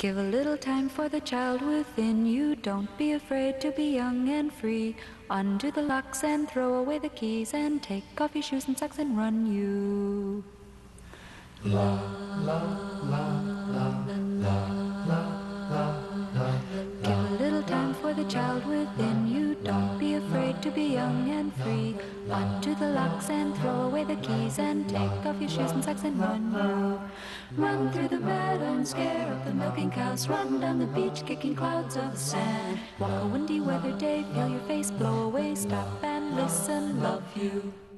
Give a little time for the child within you. Don't be afraid to be young and free. Undo the locks and throw away the keys, and take off your shoes and socks and run you. La la la la la la la la. Give a little time for the child within you. Don't be afraid to be young and free. Undo the locks and throw away the keys, and take off your shoes and socks and run you. Run through the meadow and scare up the milking cows. Run down the beach kicking clouds of sand. Walk a windy weather day, feel your face blow away. Stop and listen, love you.